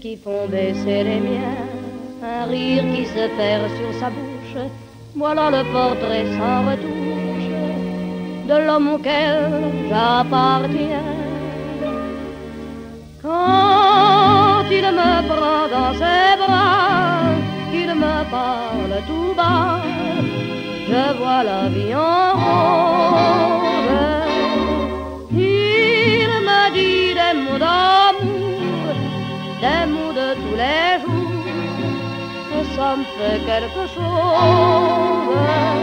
qui font baisser les miens, un rire qui se perd sur sa bouche. Voilà le portrait sans retouche de l'homme auquel j'appartiens. Quand il me prend dans ses bras, qu'il me parle tout bas, je vois la vie en rose. Il me dit des mots d'amour, des mots de tous les jours, et ça me fait quelque chose.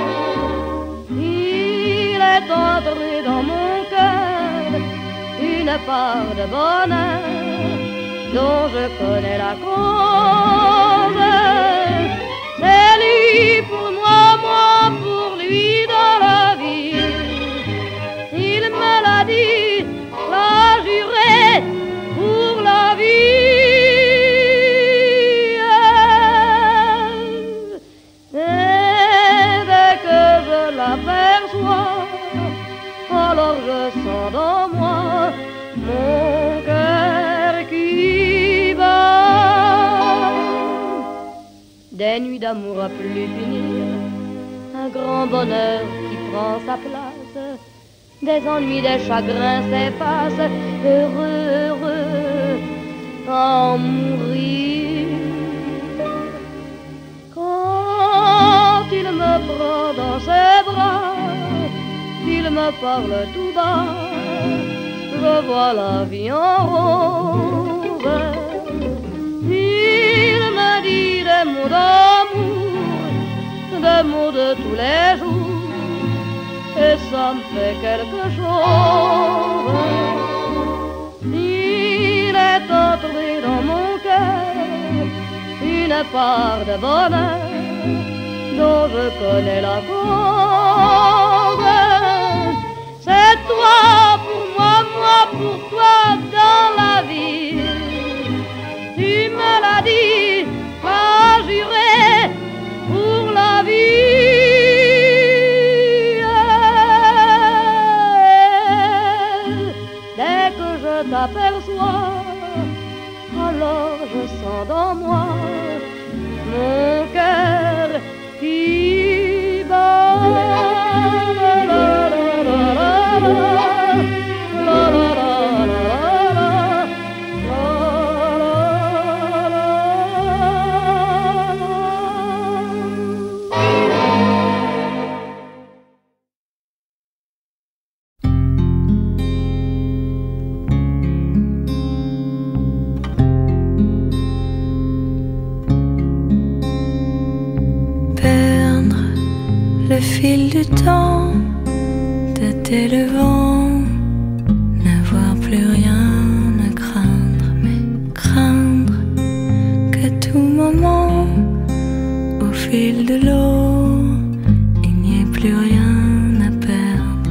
Il est entré dans mon cœur une part de bonheur dont je connais la cause. C'est lui pour moi, moi pour lui dans la vie. Il me l'a dit, l'a juré pour la vie. Et dès que je l'aperçois, alors je sens dans moi mon cœur qui bat. Des nuits d'amour à plus finir, un grand bonheur qui prend sa place, des ennuis, des chagrins s'effacent, heureux, heureux, à en mourir. Quand il me prend dans ses bras, il me parle tout bas, je vois la vie en rose. Il me dit des mots d'amour, des mots de tous les jours, et ça me fait quelque chose. Il est entré dans mon cœur une part de bonheur dont je connais la cause. C'est toi pour moi, moi pour toi dans la vie. Tu me l'as dit, m'as juré pour la vie. Dès que je t'aperçois, alors je sens dans moi mon cœur qui bat. Le fil du temps, tâter le vent, n'avoir plus rien à craindre, mais craindre qu'à tout moment, au fil de l'eau, il n'y ait plus rien à perdre.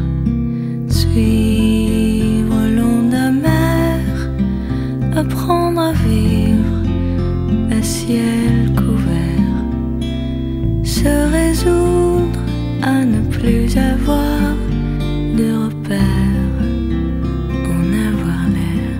Suivre l'onde amère, apprendre à vivre à ciel couvert, se résoudre à ne plus avoir de repères, en avoir l'air,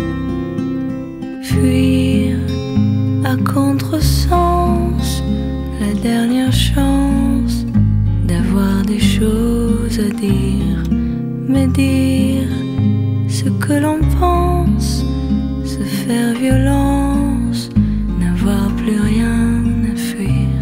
fuir à contresens la dernière chance d'avoir des choses à dire, mais dire ce que l'on pense, se faire violence, n'avoir plus rien à fuir,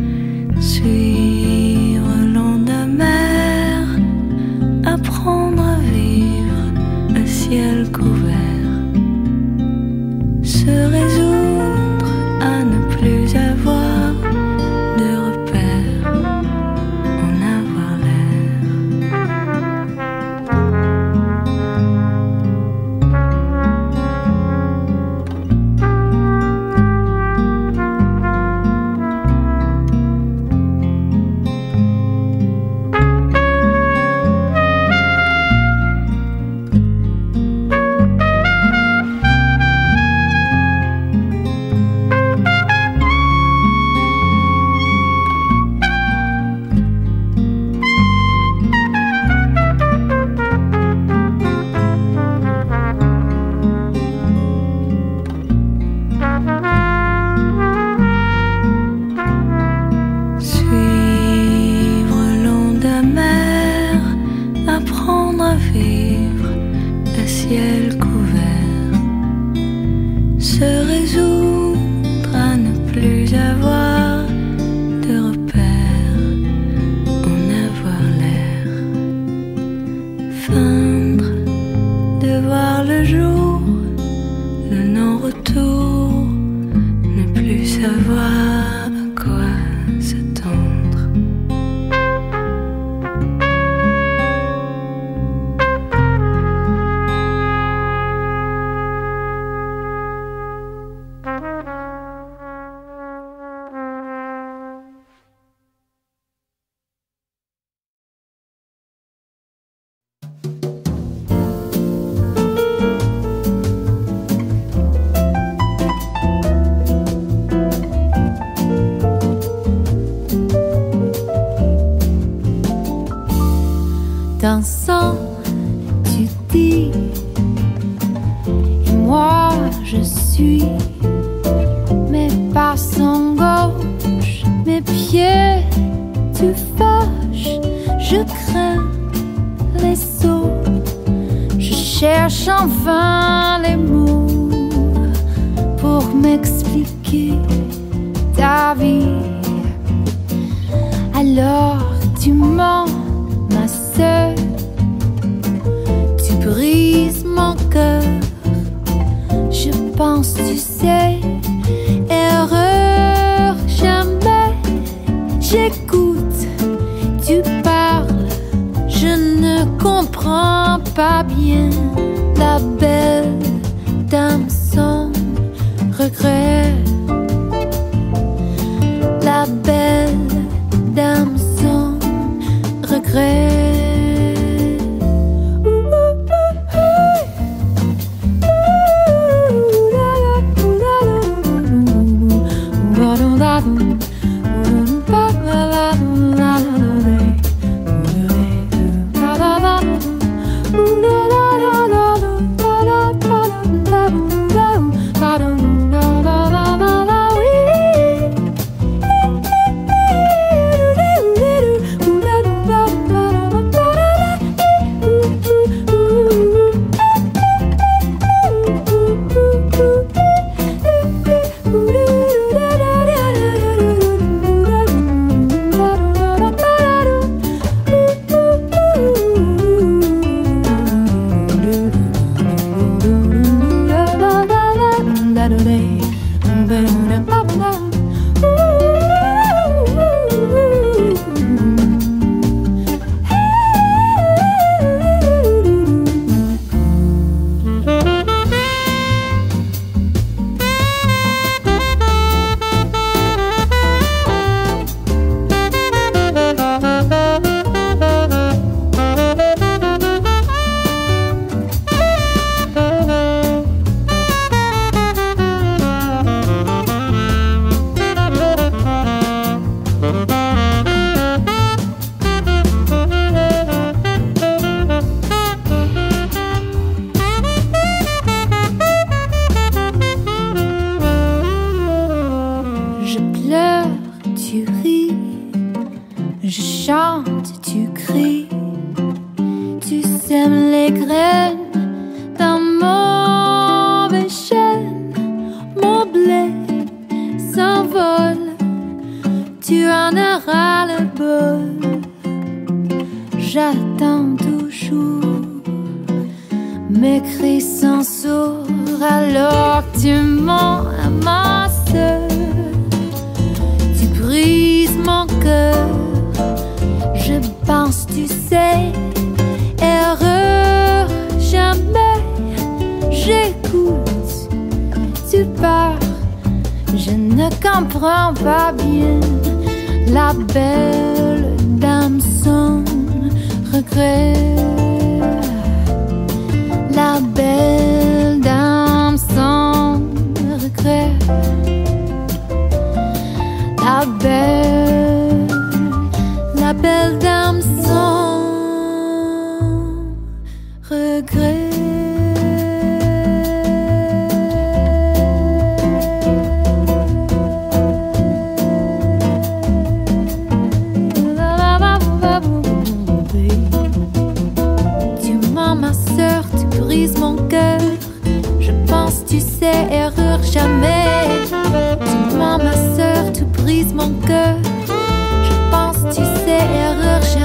suivre l'onde amère, apprendre à vivre à ciel couvert, se résoudre à ne plus avoir de repères, en avoir l'air. savoir à quoi s'attendre. Dansant, tu dis, et moi je suis. Mes pas sont gauches, mes pieds tu fâches. Je crains les sauts, je cherche en vain les mots pour m'expliquer ta vie. Alors tu mens, ma sœur, tu brises mon cœur. Je pense, tu sais, erreur jamais. J'écoute, tu parles, je ne comprends pas bien. La belle dame sans regret, la belle dame sans regret. J'attends toujours mes cris sont sourds alors que tu mens à ma sœur. Tu brises mon cœur, je pense tu sais, erreur jamais. J'écoute, tu pars, je ne comprends pas bien. La belle dame sans regret, la belle dame sans regret, la belle dame sans regret. Mon cœur, je pense tu sais, erreur jamais. Tu mens ma sœur, tu brises mon cœur. Je pense tu sais, erreur jamais.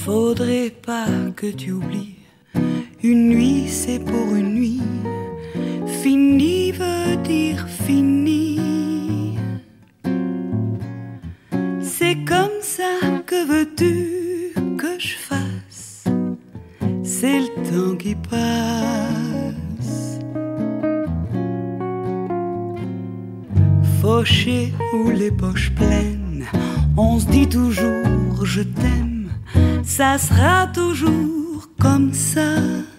Faudrait pas que tu oublies, une nuit c'est pour une nuit, fini veut dire fini. C'est comme ça, que veux-tu que je fasse? C'est le temps qui passe. Fauché ou les poches pleines, on se dit toujours je t'aime, ça sera toujours comme ça.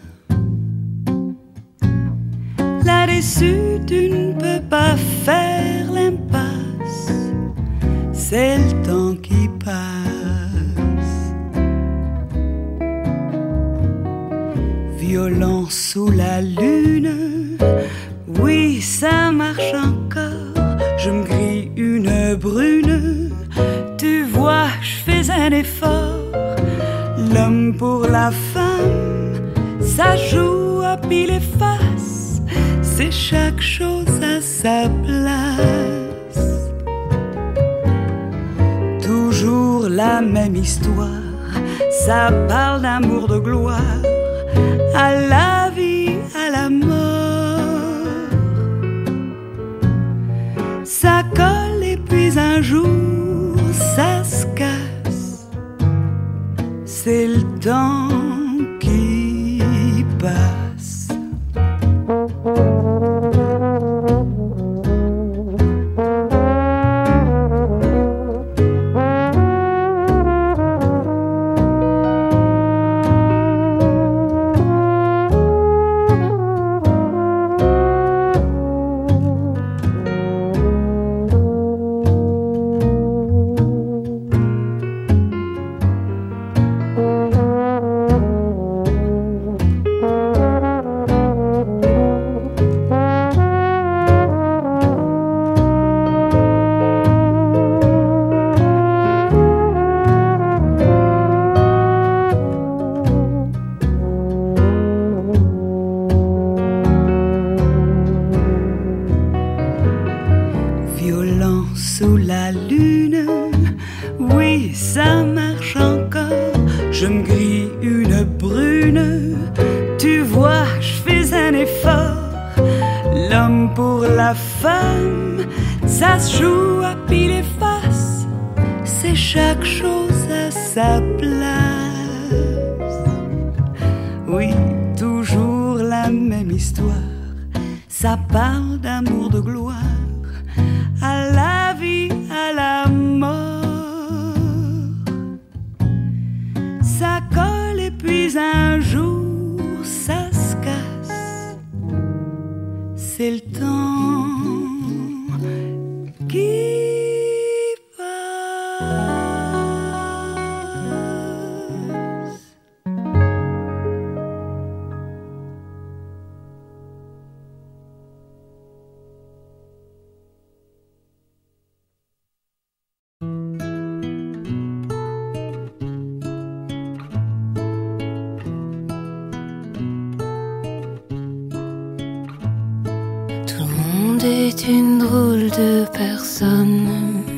Là-dessus tu ne peux pas faire l'impasse, c'est le temps qui passe. Violent sous la lune, oui ça marche encore. Je me grille une brune, tu vois je fais un effort. L'homme pour la femme, ça joue à pile et face, c'est chaque chose à sa place. Toujours la même histoire, ça parle d'amour, de gloire, à la vie, à la mort. Ça colle et puis un jour ça se casse, c'est le temps qui passe. Sous la lune, oui ça marche encore. Je me grille une brune, tu vois je fais un effort. L'homme pour la femme, ça se joue à pile et face, c'est chaque chose à sa place. Oui, toujours la même histoire, ça parle d'amour, de gloire, à la vie, à la mort. Ça colle et puis un jour ça se casse, c'est le temps qui est une drôle de personne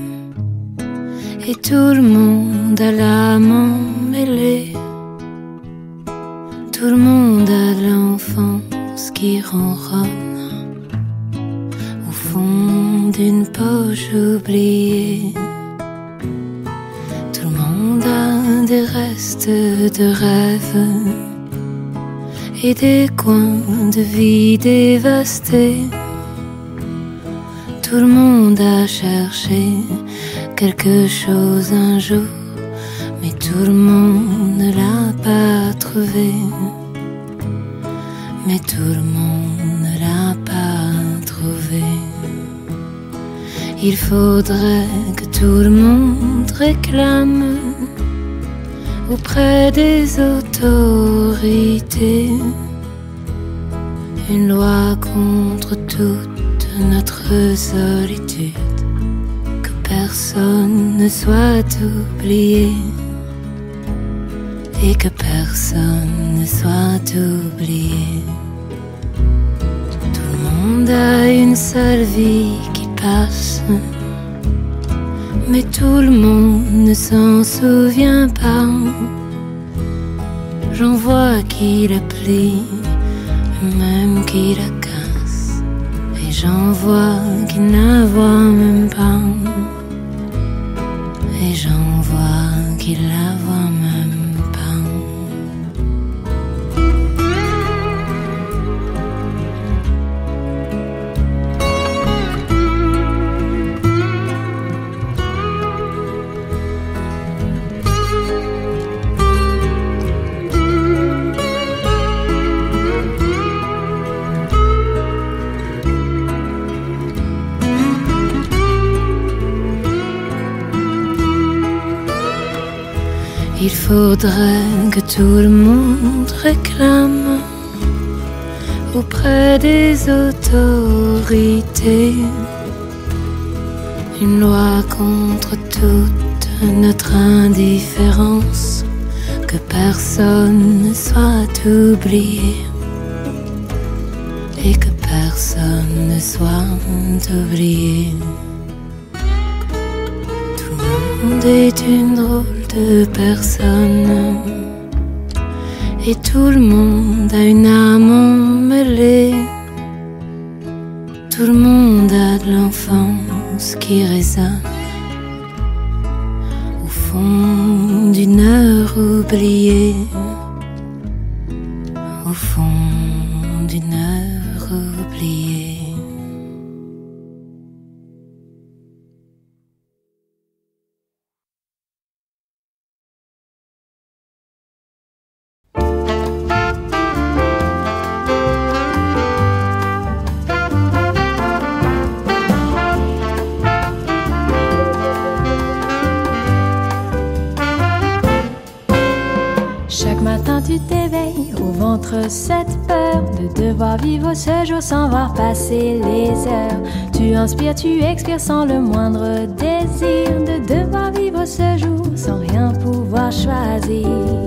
et tout le monde a l'âme emmêlée. Tout le monde a l'enfance qui ronronne au fond d'une poche oubliée. Tout le monde a des restes de rêves et des coins de vie dévastés. Tout le monde a cherché quelque chose un jour, mais tout le monde ne l'a pas trouvé. Mais tout le monde ne l'a pas trouvé. Il faudrait que tout le monde réclame auprès des autorités une loi contre toute notre solitude, que personne ne soit oublié et que personne ne soit oublié. Tout le monde a une seule vie qui passe, mais tout le monde ne s'en souvient pas. J'en vois qui la plie, même qui la casse, et j'en vois qui ne voient même pas, et j'en vois qui la voient même pas. Il faudrait que tout le monde réclame auprès des autorités une loi contre toute notre indifférence, que personne ne soit oublié et que personne ne soit oublié. Tout le monde est une drôle de personne et tout le monde a une âme emmêlée. Tout le monde a de l'enfance qui résonne au fond d'une heure oubliée, au fond d'une heure oubliée. Tu t'éveilles au ventre cette peur de devoir vivre ce jour sans voir passer les heures. Tu inspires, tu expires sans le moindre désir de devoir vivre ce jour sans rien pouvoir choisir.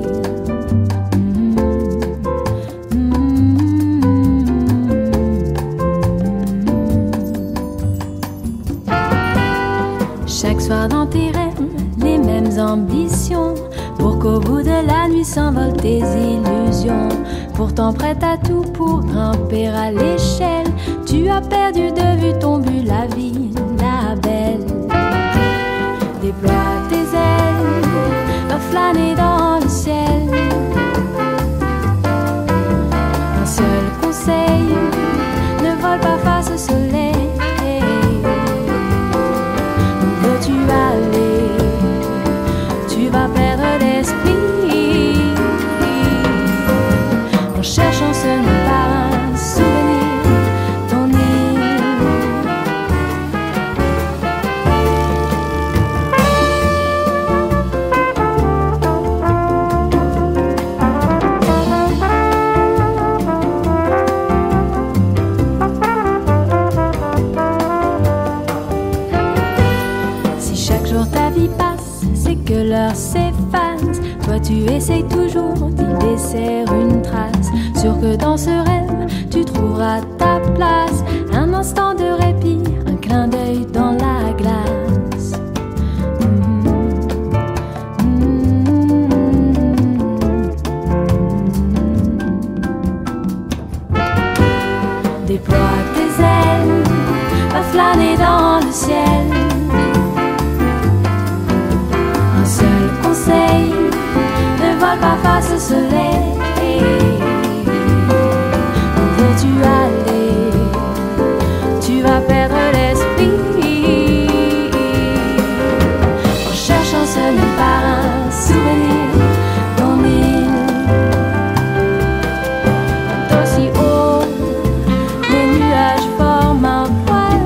Chaque soir dans tes rêves, les mêmes ambitions, pour qu'au bout de la nuit s'envolent tes illusions. Pourtant prête à tout pour grimper à l'échelle, tu as perdu de vue ton but, la vie, la belle. Déploie tes ailes, va flâner dans le ciel. Un seul conseil, ne vole pas face au soleil. Où veux-tu aller? Tu vas perdre l'esprit en cherchant ce nom par un souvenir, ton île. Si chaque jour ta vie passe, c'est que l'heure s'efface. Toi tu essayes toujours d'y laisser une trace. Sûr que dans ce rêve tu trouveras ta place. Un instant de répit, un clin d'œil dans la glace. Déploie tes ailes, va flâner dans le ciel. Un seul conseil, ne vole pas face au soleil. Où veux-tu aller? Tu vas perdre l'esprit en cherchant ce nom par un souvenir, ton île. Aussi haut, les nuages forment un voile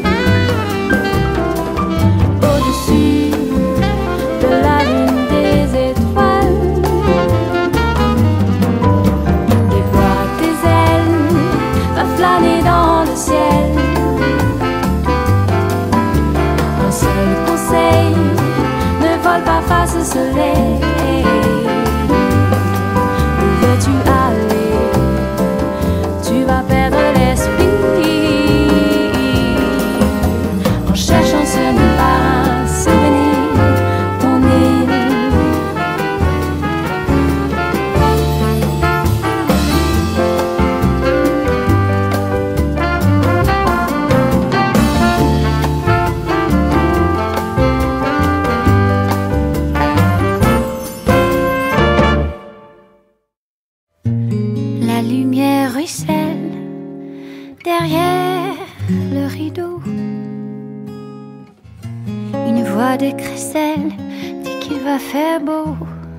au-dessus de la lune, des étoiles. Déploie tes ailes, va flâner dans le ciel. Un seul conseil, ne vole pas face au soleil. Où veux-tu aller? Tu vas perdre l'esprit en cherchant ce nom par un souvenir, ton île. voix de crécelle dit qu'il va faire beau.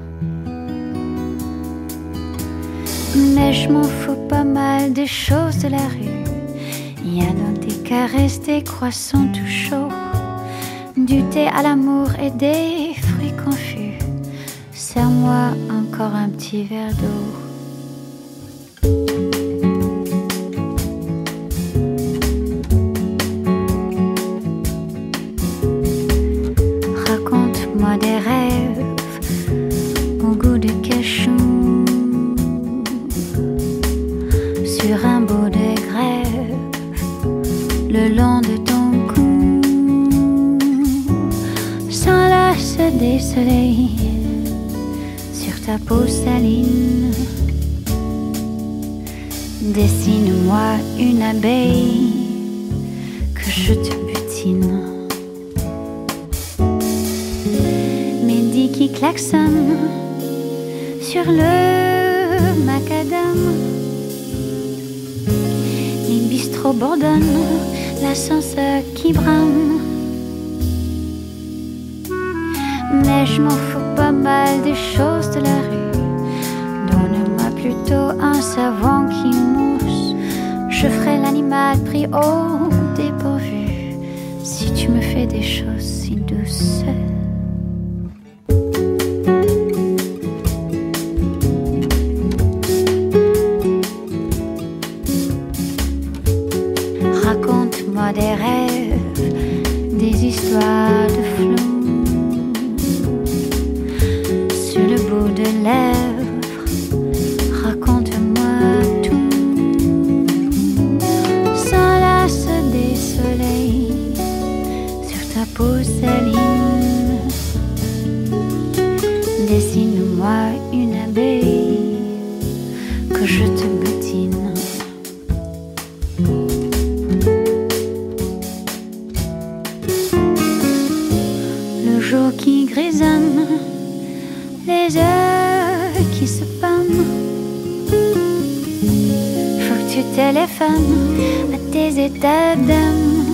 Mais je m'en fous pas mal des choses de la rue. Il y a donc des caresses, des croissants tout chauds, du thé à l'amour et des fruits confus. Serre-moi encore un petit verre d'eau. Raconte-moi des rêves au goût de cachou, sur un bout de grève le long de ton cou, s'enlace des soleils sur ta peau saline. Dessine-moi une abeille que je te butine. Midi qui klaxonne sur le macadam, les bistrots bourdonnent, l'ascenseur qui brame. Mais je m'en fous pas mal des choses de la rue. Donne-moi plutôt un savon qui mousse. Je ferai l'animal pris au dépourvu si tu me fais des choses si douces. Raconte-moi des rêves, des histoires de flou, sur le bout de lèvres. Raconte-moi tout, s'enlace des soleils sur ta peau saline. Dessine-moi une abeille que je te butine. Qui grisonne, les heures qui se pannent. Faut que tu téléphones à tes états d'âme.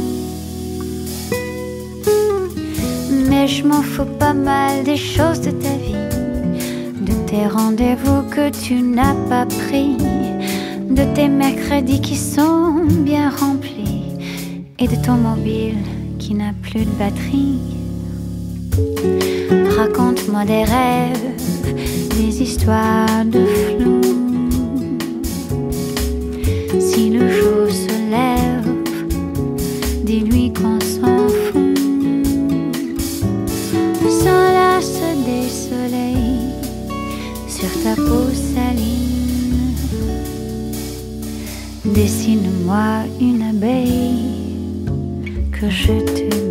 Mais je m'en fous pas mal des choses de ta vie, de tes rendez-vous que tu n'as pas pris, de tes mercredis qui sont bien remplis et de ton mobile qui n'a plus de batterie. Raconte-moi des rêves, des histoires de flou. Si le jour se lève, dis-lui qu'on s'en fout. S'enlace des soleils sur ta peau saline. Dessine-moi une abeille que je te